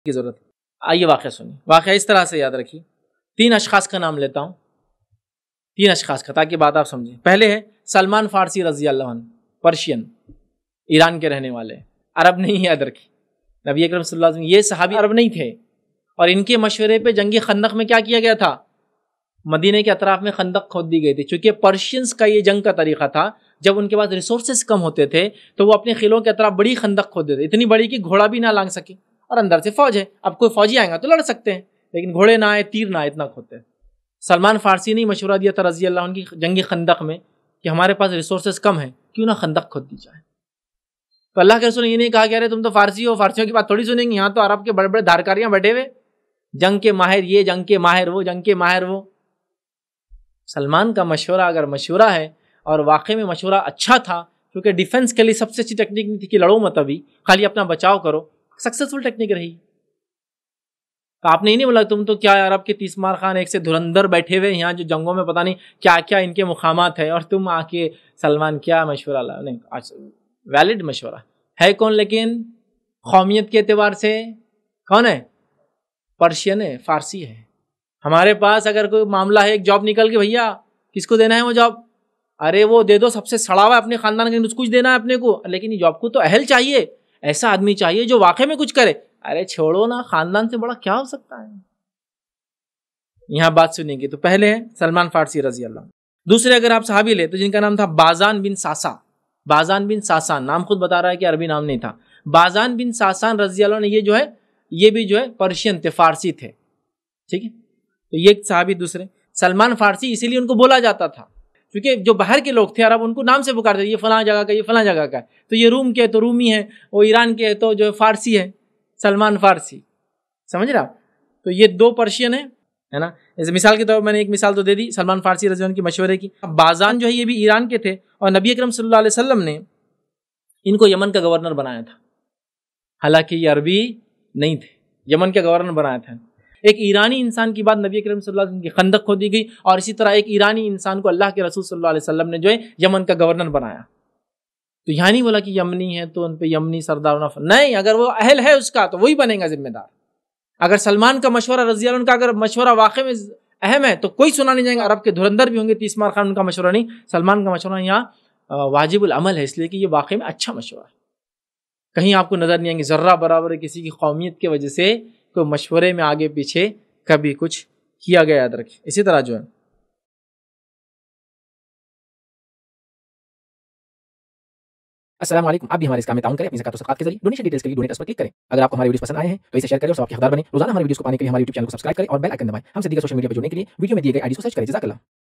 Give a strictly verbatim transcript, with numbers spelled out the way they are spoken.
کی ضرورت ہے۔ آئیے واقعہ سنیے، واقعہ اس طرح سے یاد رکھیے، تین اشخاص کا نام لیتا ہوں، تین اشخاص کا، تاکہ بات آپ سمجھیں۔ پہلے ہے سلمان فارسی رضی اللہ عنہ، پرشین، ایران کے رہنے والے، عرب نہیں، یاد رکھیے۔ نبی اکرم صلی اللہ علیہ وسلم یہ صحابی عرب نہیں تھے، اور ان کے مشورے پہ جنگ خندق میں کیا کیا گیا تھا؟ مدینہ کے اطراف میں خندق کھود دی گئی تھی، چونکہ پرشینز کا یہ جنگ کا طریقہ تھا، جب ان کے پاس ریسورسز کم ہوتے تھے تو وہ اپنے قلعوں کے اطراف بڑی خندق کھود دیتے، اتنی بڑی کہ گھوڑا بھی نہ لانگ سکے، اور اندر سے فوج ہے، اب کوئی فوجی آئے گا تو لڑ سکتے ہیں، لیکن گھوڑے نہ آئے، تیر نہ آئے، اتنا کھودتے ہیں۔ سلمان فارسی نے مشورہ دیا تھا رضی اللہ عنہ کی جنگ خندق میں کہ ہمارے پاس ریسورسز کم ہیں، کیوں نہ خندق کھود دی جائے۔ تو اللہ کے رسول نے یہ نہیں کہا کہ ارے تم تو فارسی ہو، فارسیوں کی بات تھوڑی سنیں گے، یہاں تو عرب کے بڑے بڑے دھارکاریاں بیٹھے ہوئے، جنگ کے ماہر یہ، جنگ کے ماہر وہ، جنگ کے ماہر وہ۔ سلمان کا مشورہ اگر مشورہ ہے، اور واقعی میں مشورہ اچھا تھا، کیونکہ ڈیفنس کے لیے سب سے اچھی ٹیکنیک نہیں تھی کہ لڑو مت، ابھی خالی اپنا بچاؤ کرو، سکسیسفل ٹیکنیک رہی۔ تو آپ نے یہ نہیں بولا تم تو کیا عرب کے تیسمار خان ایک سے دھرندر بیٹھے ہوئے یہاں جو جنگوں میں پتہ نہیں کیا کیا ان کے مقامات ہے، اور تم آ کے سلمان کیا مشورہ لا، نہیں، ویلڈ مشورہ ہے۔ کون لیکن قومیت کے اعتبار سے کون ہے؟ پرشین ہے، فارسی ہے۔ ہمارے پاس اگر کوئی معاملہ ہے، ایک جاب نکل کے، بھیا کس کو دینا ہے وہ جاب؟ ارے وہ دے دو، سب سے سڑا ہوا ہے اپنے خاندان کے، کچھ دینا ہے اپنے کو، لیکن یہ جاب کو تو اہل چاہیے، ایسا آدمی چاہیے جو واقعی میں کچھ کرے۔ ارے چھوڑو نا، خاندان سے بڑا کیا ہو سکتا ہے؟ یہاں بات سنیں گے تو پہلے ہے سلمان فارسی رضی اللہ عنہ، دوسرے اگر آپ صحابی لے تو جن کا نام تھا بازان بن ساسا، بازان بن ساسان، نام خود بتا رہا ہے کہ عربی نام نہیں تھا۔ بازان بن ساسان رضی اللہ عنہ، یہ جو ہے یہ بھی جو ہے پرشین تھے، فارسی تھے، ٹھیک ہے۔ تو یہ صحابی دوسرے۔ سلمان فارسی اسی لیے ان کو بولا جاتا تھا کیونکہ جو باہر کے لوگ تھے عرب، ان کو نام سے پکارتے، یہ فلاں جگہ کا، یہ فلاں جگہ کا ہے، تو یہ روم کے تو رومی ہے، وہ ایران کے تو جو فارسی ہے، سلمان فارسی، سمجھ رہا؟ تو یہ دو پرشین ہیں، ہے نا۔ جیسے مثال کے طور پر میں نے ایک مثال تو دے دی سلمان فارسی رضی اللہ عنہ کی مشورے کی۔ بازان جو ہے یہ بھی ایران کے تھے، اور نبی اکرم صلی اللہ علیہ وسلم نے ان کو یمن کا گورنر بنایا تھا، حالانکہ یہ عربی نہیں تھے، یمن کا گورنر بنایا تھا۔ ایک ایرانی انسان کی بات نبی اکرم صلی اللہ علیہ وسلم کی خندق کھودی گئی، اور اسی طرح ایک ایرانی انسان کو اللہ کے رسول صلی اللہ علیہ وسلم نے جو ہے یمن کا گورنر بنایا۔ تو یہاں نہیں بولا کہ یمنی ہے تو ان پہ یمنی سردار ہونا، نہیں، اگر وہ اہل ہے اس کا تو وہی بنے گا ذمہ دار۔ اگر سلمان کا مشورہ رضی اللہ عنہ کا اگر مشورہ واقع میں اہم ہے تو کوئی سنا نہیں جائے گا، عرب کے دھرندر بھی ہوں گے، تیسمار خان، ان کا مشورہ نہیں، سلمان کا مشورہ یہاں واجب العمل ہے، اس لیے کہ یہ واقع میں اچھا مشورہ ہے۔ کہیں آپ کو نظر نہیں آئیں گے ذرہ برابر کسی کی قومیت کی وجہ سے کوئی مشورے میں آگے پیچھے کبھی کچھ کیا گیا، یاد رکھیں۔ اسی طرح جو ہے السلام علیکم، آپ بھی ہمارے اس کام میں تعاون کریں اپنی زکات و صدقات کے ذریعے۔ ڈونیشن ڈیٹیلز کے لیے ڈونیٹ اس پر کلک کریں۔ اگر آپ کو ہمارے ویڈیوز پسند آئے ہیں تو اسے شیئر کریں اور ثواب کے حقدار بنیں۔ روزانہ ہمارے ویڈیوز کو پانے کے لیے ہمارے یوٹیوب چینل کو سبسکرائب کریں اور بیل آئکن دبائیں۔ ہم سے دیگر سوشل میڈیا پر جڑنے کے لیے ویڈیو میں دیے گئے آئی ڈی کو سرچ کریں۔ جزاک اللہ۔